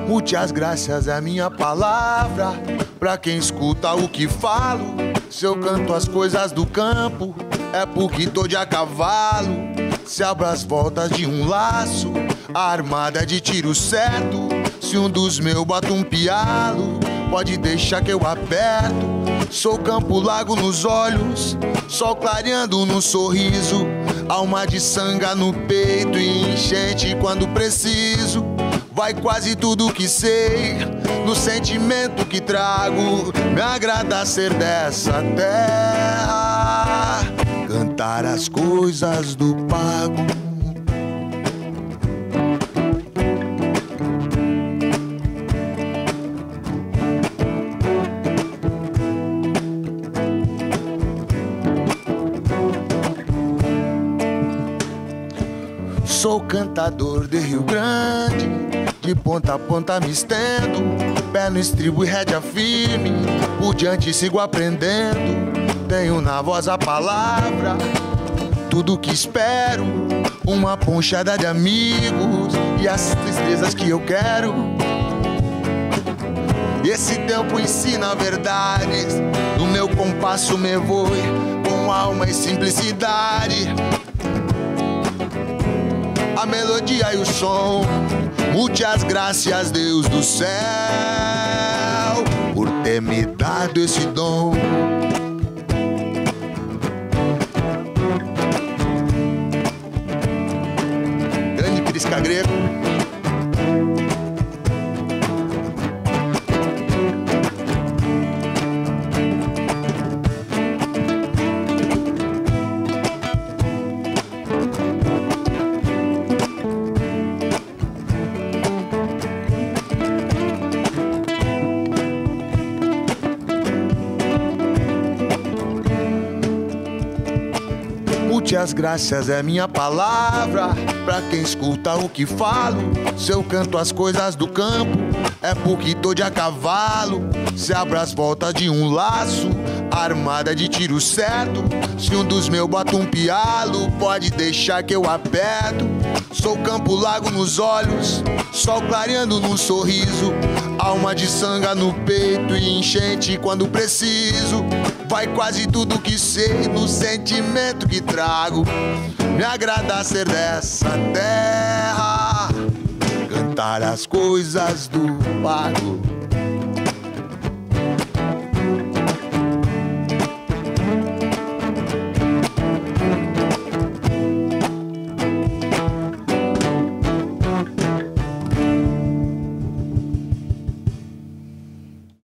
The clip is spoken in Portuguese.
Muitas graças é minha palavra pra quem escuta o que falo. Se eu canto as coisas do campo, é porque tô de a cavalo. Se abro as voltas de um laço, a armada é de tiro certo. Se um dos meus bota um pialo, pode deixar que eu aperto. Sou campo, lago nos olhos, sol clareando no sorriso, alma de sanga no peito e enchente quando preciso. Vai quase tudo que sei, no sentimento que trago. Me agrada ser dessa terra, cantar as coisas do pago. Sou cantador de Rio Grande, de ponta a ponta me estendo, pé no estribo e rédea firme, por diante sigo aprendendo. Tenho na voz a palavra, tudo que espero, uma ponchada de amigos e as tristezas que eu quero. Esse tempo ensina verdades, no meu compasso me voe, com alma e simplicidade. A melodia e o som, muitas graças, Deus do céu, por ter me dado esse dom. Grande Prisca Greco. Muitas graças é minha palavra pra quem escuta o que falo. Se eu canto as coisas do campo, é porque tô de a cavalo. Se abro as voltas de um laço, armada de tiro certo. Se um dos meus bota um pialo, pode deixar que eu aperto. Sou campo, lago nos olhos, sol clareando num sorriso, alma de sanga no peito e enchente quando preciso. Vai quase tudo que sei, no sentimento que trago. Me agrada ser dessa terra, cantar as coisas do pago.